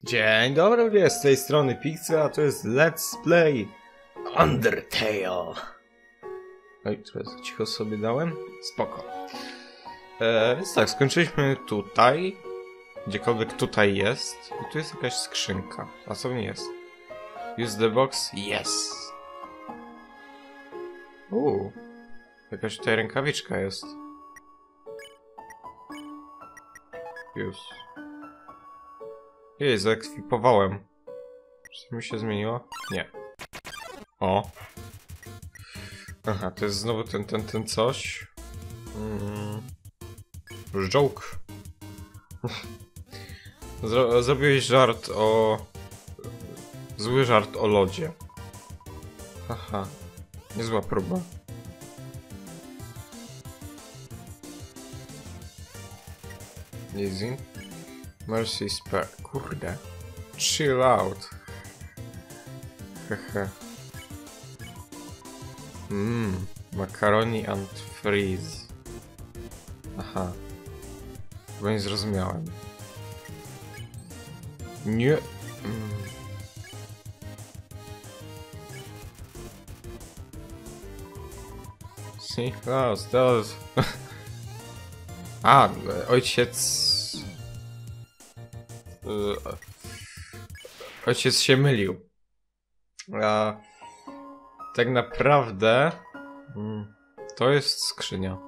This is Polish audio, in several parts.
Dzień dobry ludzie, z tej strony Pixel, a to jest Let's Play Undertale. Oj, teraz cicho sobie dałem. Spoko. Więc tak, skończyliśmy tutaj. Gdziekolwiek tutaj jest. I tu jest jakaś skrzynka. A co w niej jest? Use the box? Yes! Jakaś tutaj rękawiczka jest. Już. Jej, zaekwipowałem. Czy mi się zmieniło? Nie. O. Aha, to jest znowu ten coś. Joke. Zrobiłeś żart o... Zły żart o lodzie. Aha. Niezła próba. Easy. Mercy spare. Kurde. Chill out. Hehe. Macaroni and freeze. Aha. Chyba nie zrozumiałem. Nie. See? Oh, teraz. A, ojciec... Ojciec się mylił. A tak naprawdę to jest skrzynia.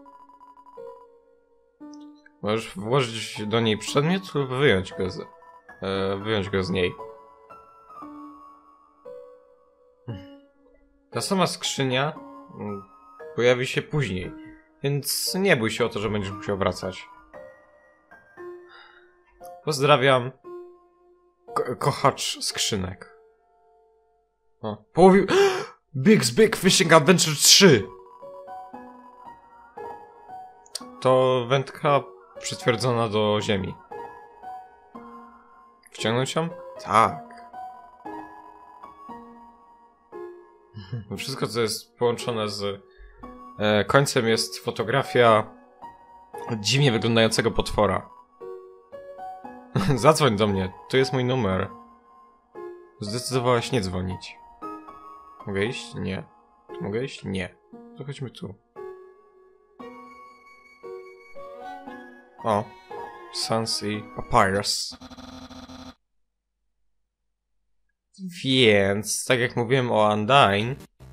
Możesz włożyć do niej przedmiot lub wyjąć go z niej. Ta sama skrzynia pojawi się później, więc nie bój się o to, że będziesz musiał wracać. Pozdrawiam. Kochacz skrzynek. O, połowił... Big's Big Fishing Adventure 3! To wędka przytwierdzona do ziemi. Wciągnąć ją? Tak. Wszystko, co jest połączone z końcem, jest fotografia dziwnie wyglądającego potwora. Zadzwoń do mnie, to jest mój numer. Zdecydowałaś nie dzwonić. Mogę iść? Nie. Mogę iść? Nie. To chodźmy tu. O. Sans i Papyrus. Więc, tak jak mówiłem o Undyne...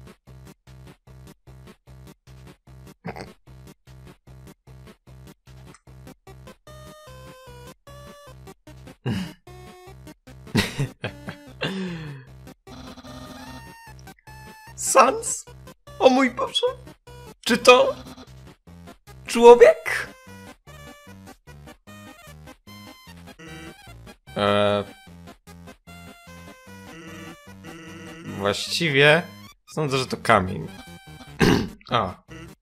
Sans? O mój Boże! Czy to... człowiek? Właściwie... Sądzę, że to kamień. A.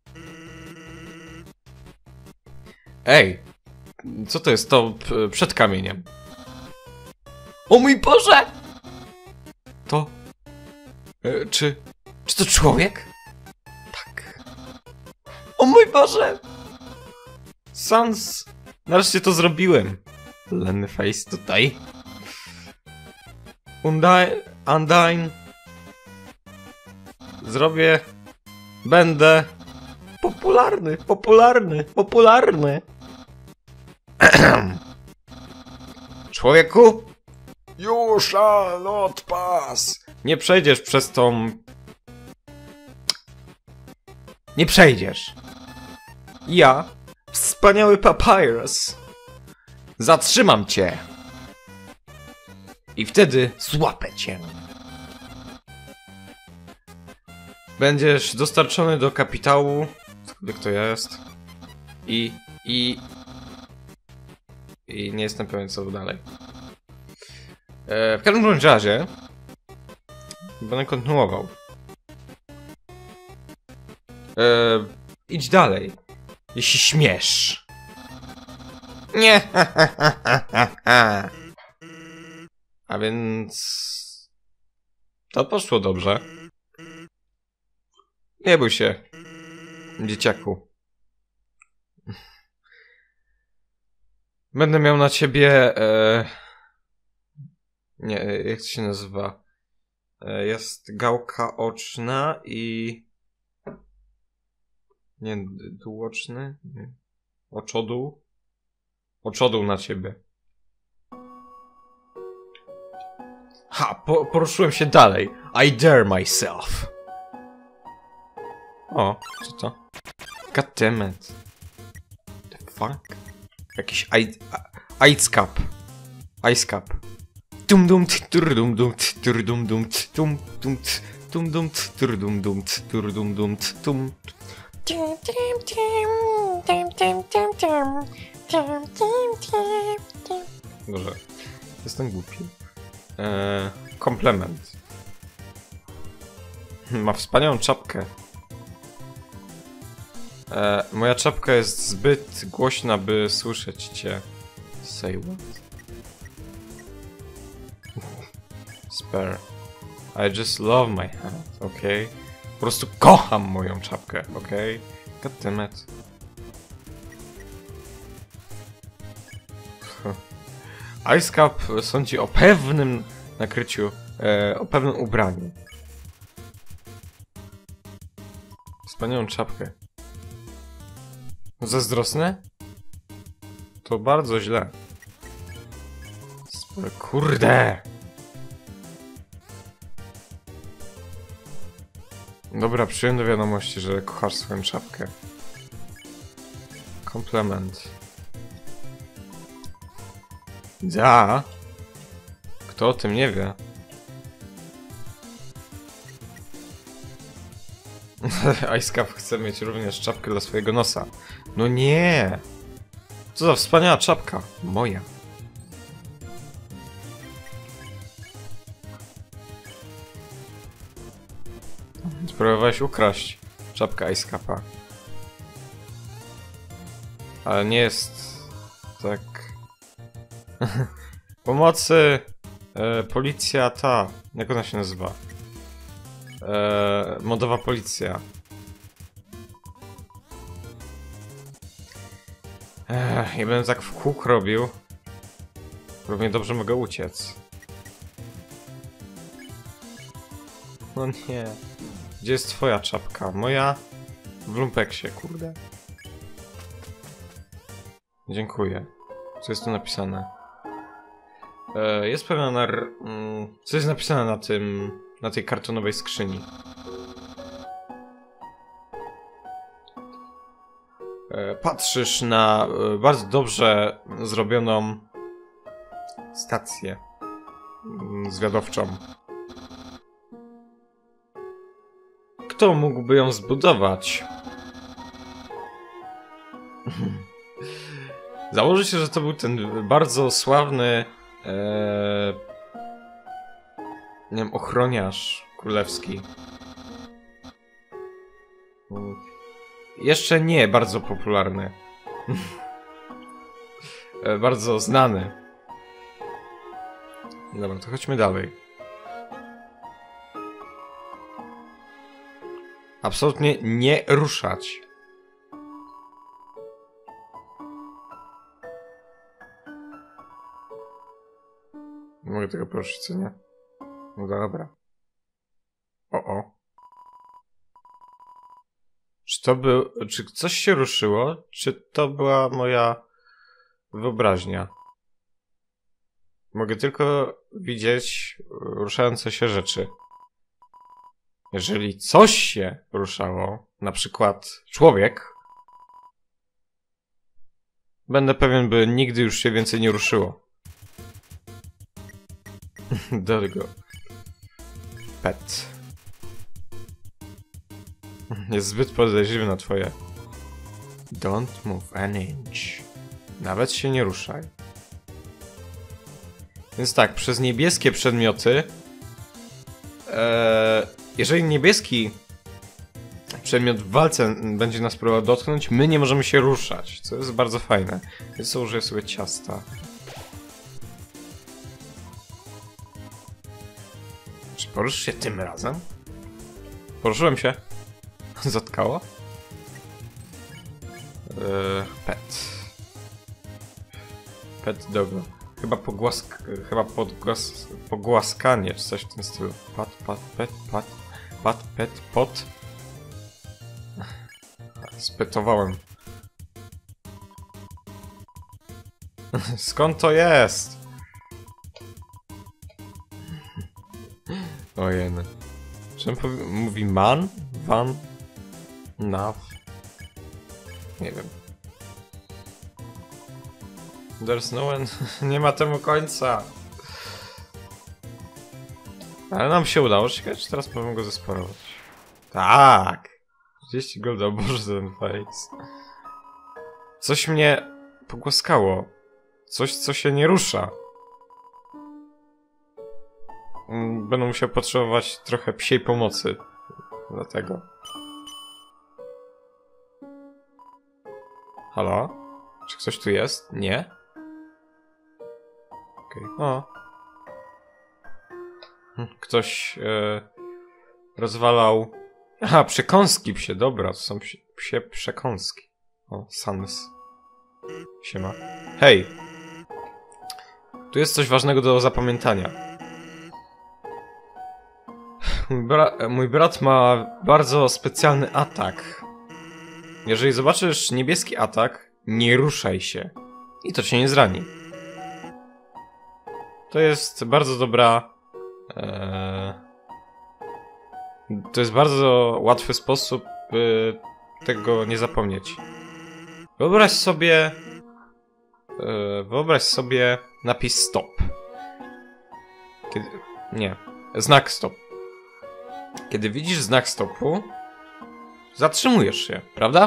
Ej! Co to jest to przed kamieniem? O mój Boże! To... Czy to człowiek? Tak. O mój Boże! Sans! Nareszcie to zrobiłem. Lenny face tutaj. Undyne. Zrobię... Będę... Popularny. Człowieku? You shall not pass. Nie przejdziesz przez tą... Nie przejdziesz. Ja, wspaniały Papyrus, zatrzymam cię. I wtedy złapę cię. Będziesz dostarczony do kapitału, cokolwiek to jest. I nie jestem pewien, co dalej. W każdym razie będę kontynuował. Idź dalej. Jeśli śmiesz. Nie. A więc... To poszło dobrze. Nie bój się, dzieciaku. Będę miał na ciebie Nie, jak to się nazywa? Jest gałka oczna i... Nie, długoczny? Nie. Oczodół? Oczodół na ciebie. Ha! Poruszyłem się dalej. I dare myself. O, co to? God damn it. The fuck? Jakiś ice cup. Ice cup. Dum dum tur dum dum tur dum dum tum dum tum dum tur dum dum tur dum dum tum. Boże, jestem głupi. Komplement. Ma wspaniałą czapkę. Moja czapka jest zbyt głośna, by słyszeć cię. Say what? Spare. I just love my hat, okay? Po prostu kocham moją czapkę, okay? God damn it. Ice Cup sądzi o pewnym nakryciu, o pewnym ubraniu. Wspaniałą czapkę. Zazdrosne? To bardzo źle. Kurde! Dobra, przyjąłem do wiadomości, że kochasz swoją czapkę. Komplement. Da! Kto o tym nie wie? Ice Cup chce mieć również czapkę dla swojego nosa. No nie! Co za wspaniała czapka! Moja. Spróbowałeś ukraść czapkę Ice Cupa. Ale nie jest tak... Pomocy! Policja ta... Jak ona się nazywa? Modowa policja. Ja będę tak w kółko robił. Równie dobrze mogę uciec. No nie. Gdzie jest twoja czapka? Moja? W lumpeksie, kurde. Dziękuję. Co jest tu napisane? Jest pewna co jest napisane na tym... na tej kartonowej skrzyni? Patrzysz na bardzo dobrze zrobioną stację zwiadowczą. Kto mógłby ją zbudować? Założy się, że to był ten bardzo sławny nie wiem, ochroniarz królewski. Jeszcze nie bardzo popularny. Bardzo znany. Dobra, to chodźmy dalej. Absolutnie nie ruszać. Nie mogę tego prosić, co nie? No dobra. O. Czy coś się ruszyło? Czy to była moja wyobraźnia? Mogę tylko widzieć ruszające się rzeczy. Jeżeli coś się ruszało, na przykład człowiek, będę pewien, by nigdy już się więcej nie ruszyło. There go. Pet. Jest zbyt podejrzliwy na twoje. Don't move an inch. Nawet się nie ruszaj. Więc tak, przez niebieskie przedmioty... jeżeli niebieski przedmiot w walce będzie nas próbował dotknąć, my nie możemy się ruszać, co jest bardzo fajne. Więc co, użyję sobie ciasta. Czy poruszysz się tym razem? Poruszyłem się. Zatkało? Pet. Pet dogo. chyba pogłaskanie, czy coś w tym stylu. Pot. Spytowałem. Skąd to jest? Ojeny. Czy on mówi man? Van? Nav? Nie wiem. There's no end. Nie ma temu końca. Ale nam się udało. Ciekawe, czy teraz możemy go zesparować. Tak! 30 golda, o Boże, ten face. Coś mnie pogłaskało. Coś, co się nie rusza. Będę musiał potrzebować trochę psiej pomocy. Dlatego. Halo? Czy ktoś tu jest? Nie? Okej. O. Ktoś rozwalał... Aha, przekąski psie, dobra, to są psie przekąski. O, Sans. Siema. Hej! Tu jest coś ważnego do zapamiętania. Mój brat ma bardzo specjalny atak. Jeżeli zobaczysz niebieski atak, nie ruszaj się. I to cię nie zrani. To jest bardzo dobra... To jest bardzo łatwy sposób, by tego nie zapomnieć. Wyobraź sobie napis stop. Znak stop. Kiedy widzisz znak stopu, zatrzymujesz się, prawda?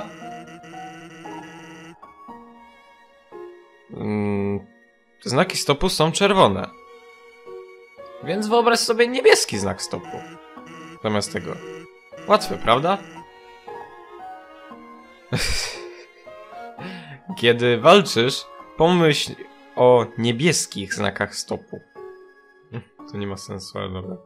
Znaki stopu są czerwone. Więc wyobraź sobie niebieski znak stopu. Zamiast tego. Łatwe, prawda? Kiedy walczysz, pomyśl o niebieskich znakach stopu. To nie ma sensu, ale dobra.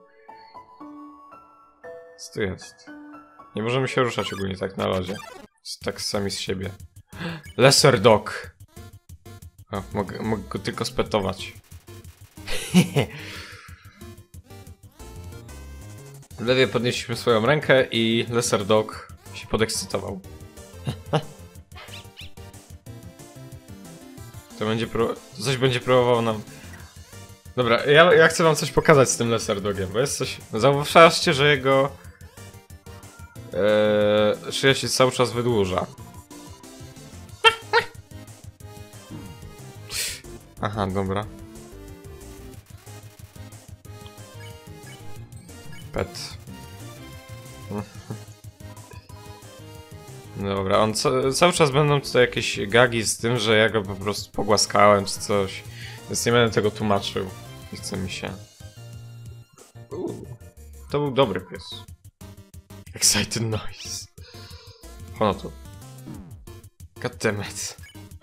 Co tu jest? Nie możemy się ruszać ogólnie tak na lodzie. Tak sami z siebie. Lesser Dog. O, mogę go tylko spetować. W lewie podnieśliśmy swoją rękę i Lesser Dog się podekscytował. To coś będzie próbował nam... Dobra, ja chcę wam coś pokazać z tym Lesser Dogiem, bo jest coś... Zauważcie, że jego... szyja się cały czas wydłuża. Aha, dobra. Pet. Dobra, on cały czas będą tutaj jakieś gagi z tym, że ja go po prostu pogłaskałem czy coś. Więc nie będę tego tłumaczył. Nie chce mi się. To był dobry pies. Excited noise. Ono tu. Goddammit.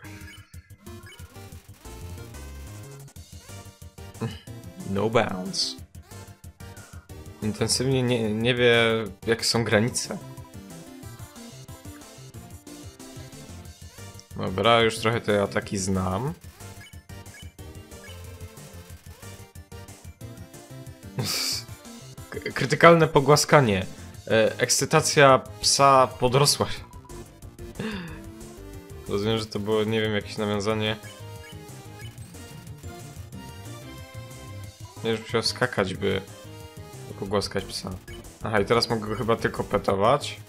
No bounds. Intensywnie nie wie, jakie są granice. Dobra, już trochę te ataki znam. Krytykalne pogłaskanie. Ekscytacja psa podrosła. Rozumiem, że to było, nie wiem, jakieś nawiązanie. Nie, że musiał skakać, by pogłaskać psa. Aha, i teraz mogę go chyba tylko petować.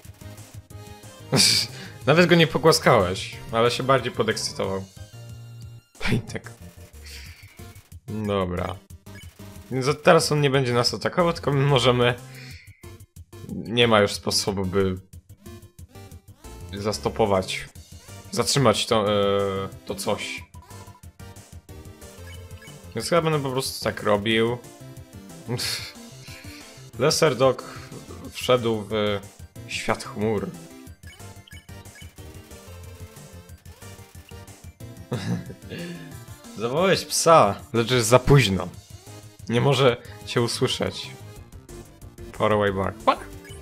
Nawet go nie pogłaskałeś, ale się bardziej podekscytował. Pejtek. Dobra. Więc teraz on nie będzie nas atakował, tylko my możemy... Nie ma już sposobu, by... zastopować. Zatrzymać to coś. Więc chyba będę po prostu tak robił. Lesser Dog wszedł w świat chmur. Zawołałeś psa, lecz jest za późno. Nie może cię usłyszeć. Far away back.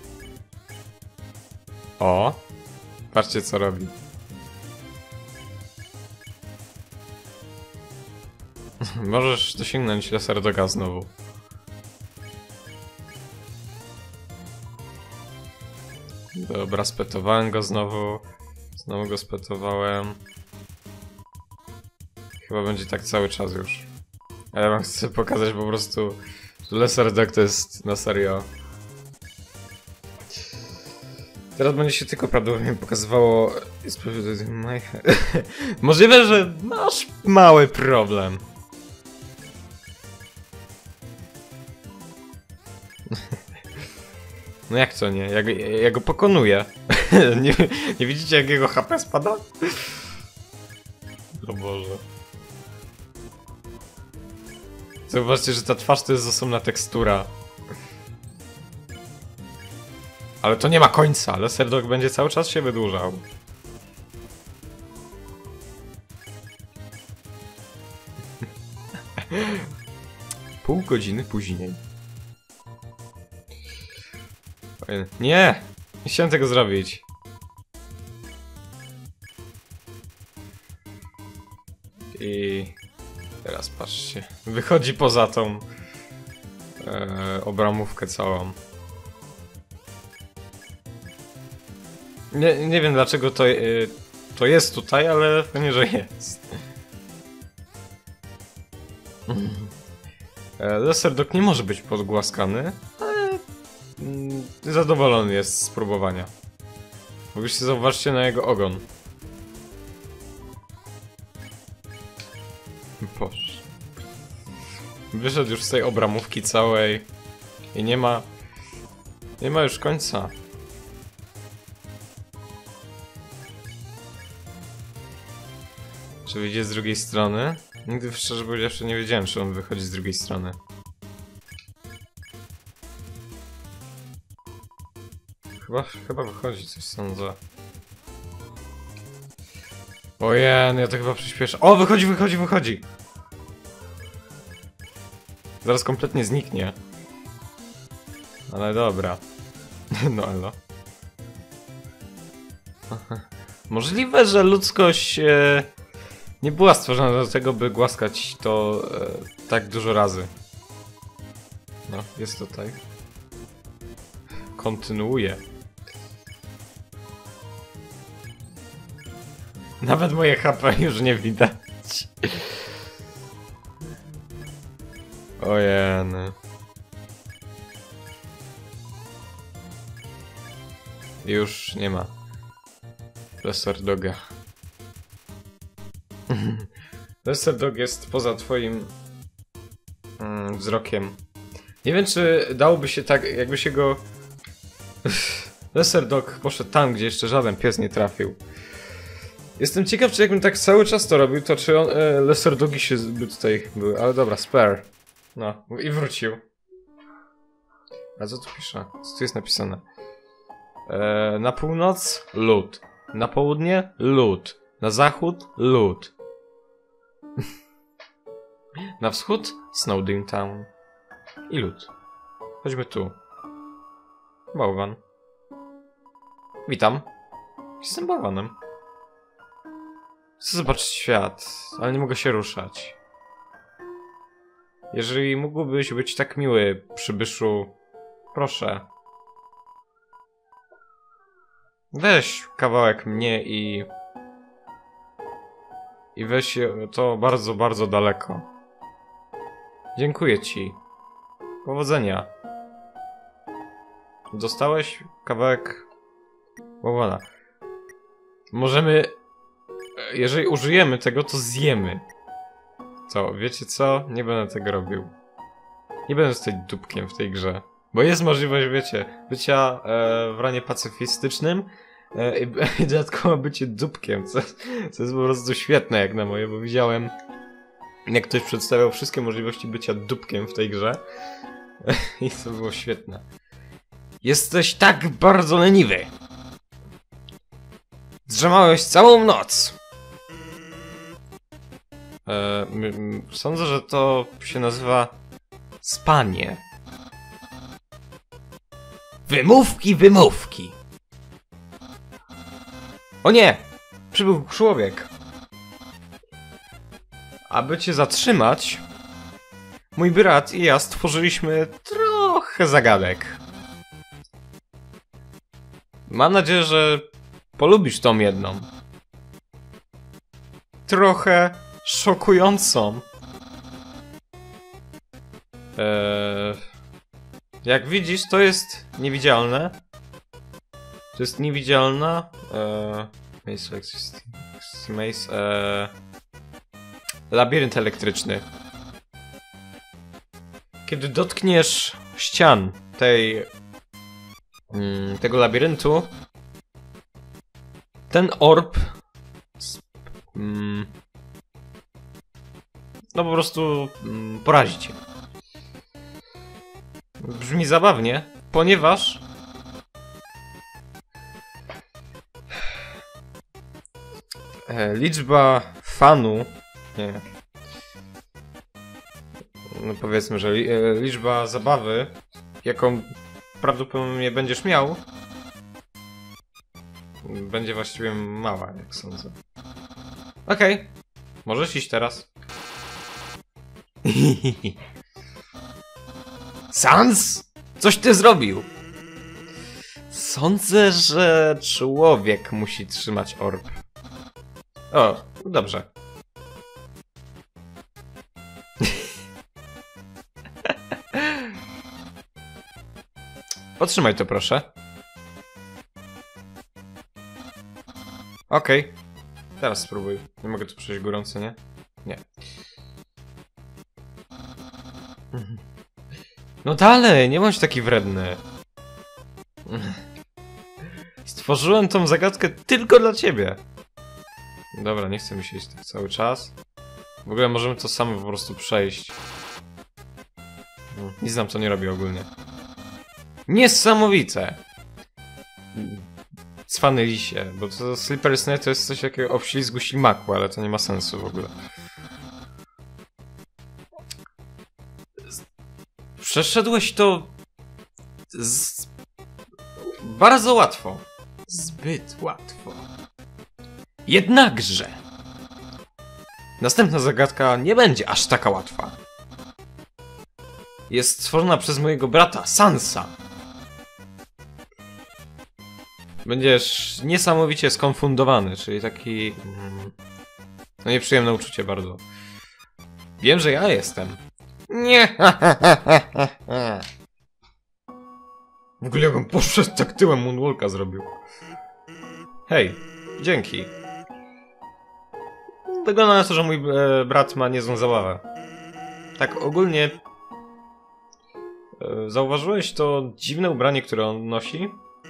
O! Patrzcie, co robi. Możesz dosięgnąć Lesser Doga znowu. Dobra, spetowałem go znowu. Znowu go spetowałem. Chyba będzie tak cały czas już. A ja wam chcę pokazać po prostu, że Lesser Dog to jest na serio. Teraz będzie się tylko prawdopodobnie pokazywało... Możliwe, że masz mały problem. No jak to nie? Ja go pokonuję. nie widzicie, jak jego HP spada? O Boże. Zauważcie, że ta twarz to jest osobna tekstura. Ale to nie ma końca. Lesser Dog będzie cały czas się wydłużał. Pół godziny później. Nie! Nie chciałem tego zrobić. I teraz patrzcie. Wychodzi poza tą obramówkę całą. Nie wiem dlaczego to jest tutaj, ale pewnie, że jest. Lesser Dog nie może być podgłaskany, ale zadowolony jest z spróbowania. Mogliście zauważcie na jego ogon. Boże. Wyszedł już z tej obramówki całej i nie ma już końca. Czy wyjdzie z drugiej strony? Nigdy szczerze powiedziawszy nie wiedziałem, czy on wychodzi z drugiej strony. Chyba wychodzi, coś sądzę. Ojej, ja to chyba przyspieszę. O, wychodzi! Zaraz kompletnie zniknie. Ale dobra. No elo. Możliwe, że ludzkość nie była stworzona do tego, by głaskać to tak dużo razy. No, jest tutaj. Kontynuuję. Nawet moje HP już nie widać. Ojej. Już nie ma Lesser Doga. Lesser Dog jest poza twoim wzrokiem. Nie wiem, czy dałoby się tak, jakby się go... Lesser Dog poszedł tam, gdzie jeszcze żaden pies nie trafił. Jestem ciekaw, czy jakbym tak cały czas to robił, to czy on, Lesser Dogi się by tutaj były. Ale dobra, spare. No, i wrócił. A co tu pisze? Co tu jest napisane? Na północ lód. Na południe lód. Na zachód lód. Na wschód Snowdin Town. I lód. Chodźmy tu. Bałwan. Witam. Jestem bałwanem. Chcę zobaczyć świat, ale nie mogę się ruszać. Jeżeli mógłbyś być tak miły, przybyszu, proszę. Weź kawałek mnie i weź to bardzo, bardzo daleko. Dziękuję ci. Powodzenia. Dostałeś kawałek bałwana. Możemy... Jeżeli użyjemy tego, to zjemy. Co? Wiecie co? Nie będę tego robił. Nie będę zostać dupkiem w tej grze. Bo jest możliwość, wiecie, bycia w ranie pacyfistycznym i dodatkowo bycie dupkiem, co jest po prostu świetne jak na moje, bo widziałem, jak ktoś przedstawiał wszystkie możliwości bycia dupkiem w tej grze i to było świetne. Jesteś tak bardzo leniwy. Zdrzemałeś całą noc. Sądzę, że to się nazywa spanie. Wymówki. O nie! Przybył człowiek. aby cię zatrzymać, mój brat i ja stworzyliśmy trochę zagadek. Mam nadzieję, że polubisz tą jedną. Trochę szokującą. Jak widzisz, to jest niewidzialne. To jest niewidzialna. Labirynt elektryczny. Kiedy dotkniesz ścian tego labiryntu, ten orb no po prostu porazi cię. Brzmi zabawnie, ponieważ liczba fanu, nie, no powiedzmy, że liczba zabawy, jaką prawdopodobnie będziesz miał, będzie właściwie mała, jak sądzę. Okej, możesz iść teraz. Sans? Coś ty zrobił! Sądzę, że człowiek musi trzymać orb. O, dobrze. Otrzymaj to, proszę. Okej. Teraz spróbuj. Nie mogę tu przejść górą, co nie? Nie. No dalej, nie bądź taki wredny. Stworzyłem tą zagadkę tylko dla ciebie. Dobra, nie chcę mi się iść tak cały czas. W ogóle możemy to samo po prostu przejść. Nic nam to nie robi ogólnie. Niesamowite! Cwany lisie, bo to Slippery Snake to jest coś takiego o wślizgu ślimaku, ale to nie ma sensu w ogóle. Przeszedłeś to bardzo łatwo. Zbyt łatwo. Jednakże następna zagadka nie będzie aż taka łatwa. Jest stworzona przez mojego brata, Sansa. Będziesz niesamowicie skonfundowany, czyli taki... no nieprzyjemne uczucie bardzo. Wiem, że ja jestem. Nie. W ogóle jakbym poszedł tak tyłem, moonwalka zrobił. Hej, dzięki. Wygląda na to, że mój brat ma niezłą zabawę. Tak ogólnie... zauważyłeś to dziwne ubranie, które on nosi?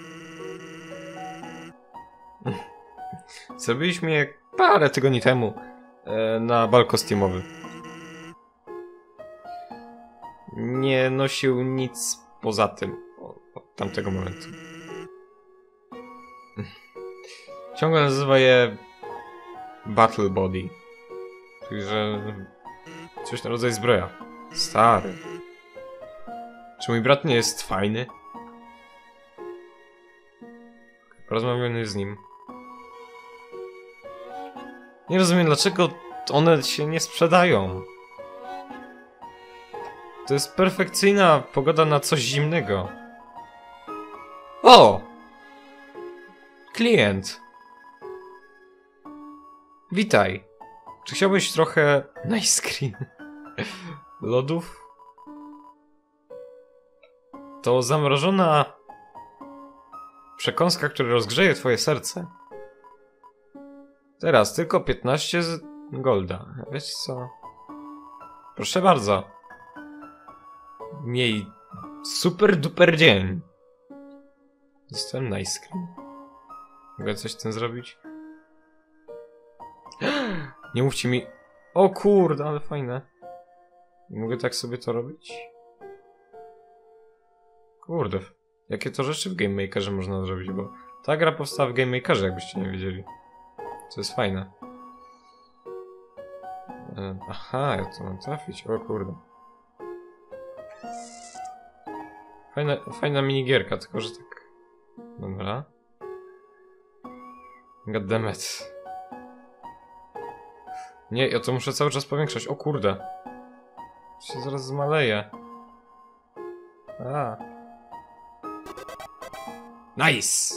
Zrobiliśmy je parę tygodni temu na bal kostiumowy. Nie nosił nic poza tym od tamtego momentu. Ciągle nazywa je Battle Body. Czyli, że coś na rodzaj zbroja. Stary. Czy mój brat nie jest fajny? Porozmawiamy z nim. Nie rozumiem, dlaczego one się nie sprzedają. To jest perfekcyjna pogoda na coś zimnego. O! Klient. Witaj. Czy chciałbyś trochę... Nice screen. Lodów? To zamrożona... przekąska, która rozgrzeje twoje serce. Teraz tylko 15 golda. Wiesz co? Proszę bardzo. Miej super duper dzień. Dostałem nice screen. Mogę coś z tym zrobić? Nie mówcie mi... O kurde, ale fajne. Mogę tak sobie to robić? Kurde. Jakie to rzeczy w Game Makerze można zrobić, bo ta gra powstała w Game Makerze, jakbyście nie wiedzieli. Co jest fajne. Aha, ja to mam trafić. O kurde. Fajna minigierka, tylko że tak... Dobra. Goddammit. Nie, ja to muszę cały czas powiększać. O kurde. Się zaraz zmaleje. A. Nice!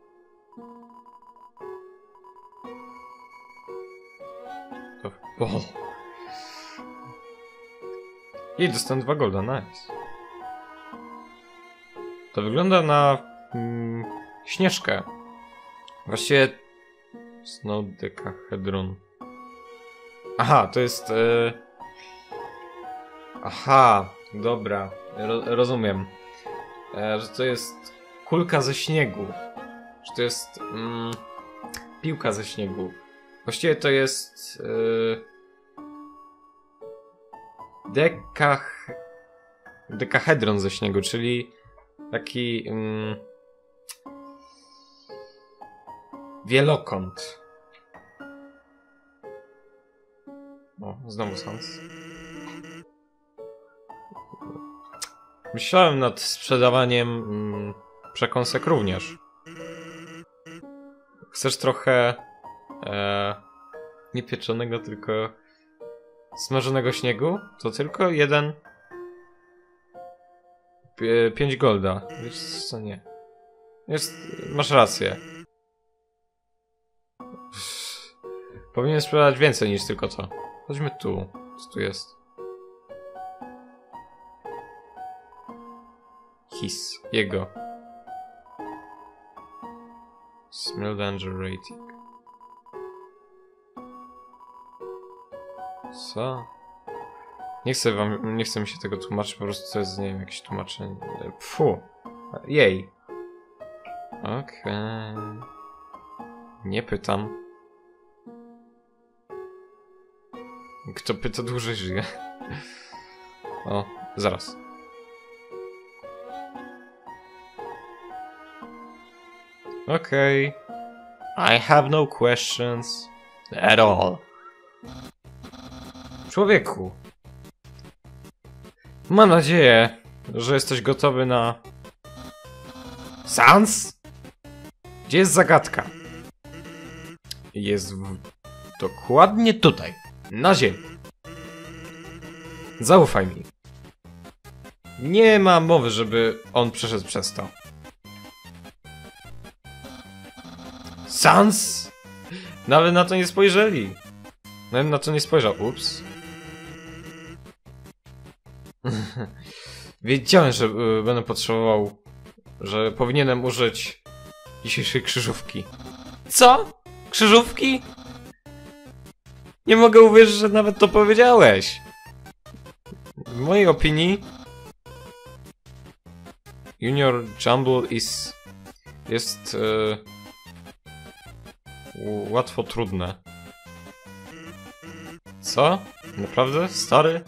O. I dostałem 2 golda, nice. To wygląda na śnieżkę. Właściwie Snowdecahedron. Aha, to jest aha, dobra, rozumiem. Że to jest kulka ze śniegu. Że to jest piłka ze śniegu. Właściwie to jest dekahedron ze śniegu, czyli taki wielokąt. O, znowu Sans. Myślałem nad sprzedawaniem przekąsek również. Chcesz trochę nie pieczonego, tylko smażonego śniegu? To tylko 5 golda. Wiesz co, nie. Masz rację. Powinien sprzedać więcej niż tylko to. Chodźmy tu. Co tu jest? Jego. Smell danger rating. Co? Nie chce mi się tego tłumaczyć, po prostu to jest, nie wiem, jakieś tłumaczenie. Pfu. Jej. Okej. Nie pytam. Kto pyta, dłużej żyje. O, zaraz. Okej. I have no questions at all. Człowieku. Mam nadzieję, że jesteś gotowy na... Sans? Gdzie jest zagadka? Jest dokładnie tutaj. Na ziemi. Zaufaj mi. Nie ma mowy, żeby on przeszedł przez to. Sans? Nawet na to nie spojrzeli. Nawet na to nie spojrzał. Ups. Wiedziałem, że będę potrzebował, że powinienem użyć dzisiejszej krzyżówki. Co? Krzyżówki? Nie mogę uwierzyć, że nawet to powiedziałeś. W mojej opinii Junior Jumble jest łatwo trudne. Co? Naprawdę? Stary?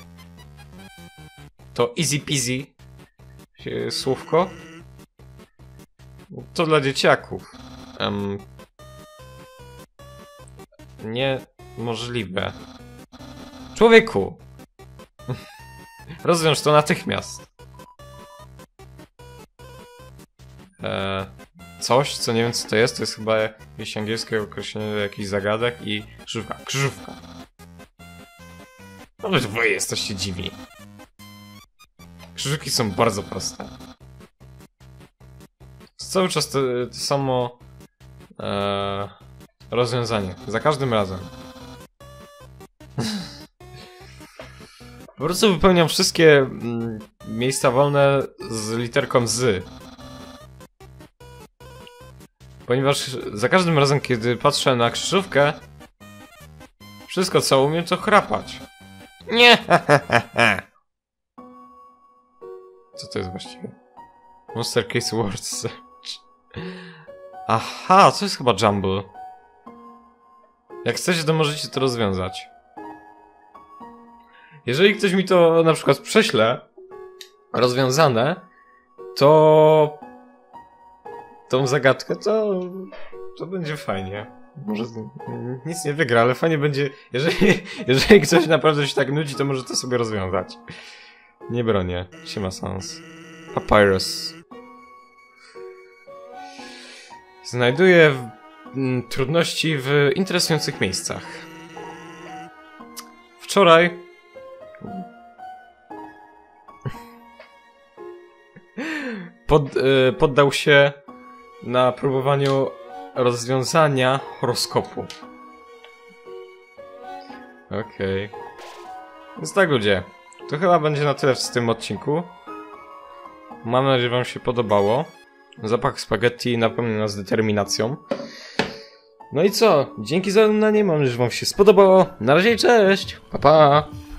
To easy peasy słówko? To dla dzieciaków. Niemożliwe. Człowieku! Rozwiąż to natychmiast. Coś, co nie wiem co to jest chyba jakieś angielskie określenie jakichś zagadek i krzyżówka. Krzyżówka. No wy jesteście dziwni. Krzyżówki są bardzo proste. Cały czas to samo rozwiązanie. Za każdym razem. Po prostu wypełniam wszystkie miejsca wolne z literką z. Ponieważ za każdym razem, kiedy patrzę na krzyżówkę, wszystko co umiem to chrapać. Nie! Co to jest właściwie? Monster Case Word Search. Aha, to jest chyba Jumble. Jak chcecie, to możecie to rozwiązać. Jeżeli ktoś mi to na przykład prześle rozwiązane, to tą zagadkę, to będzie fajnie. Może nic nie wygra, ale fajnie będzie, jeżeli ktoś naprawdę się tak nudzi, to może to sobie rozwiązać. Nie bronię. Siema Sans. Papyrus. Znajduję trudności w interesujących miejscach. wczoraj poddał się na próbowaniu rozwiązania horoskopu. Okej. Więc tak, ludzie. To chyba będzie na tyle w tym odcinku. Mam nadzieję, że wam się podobało. Zapach spaghetti napełnił nas determinacją. No i co? Dzięki za oglądanie. Mam nadzieję, że wam się spodobało. Na razie i cześć! Pa, pa!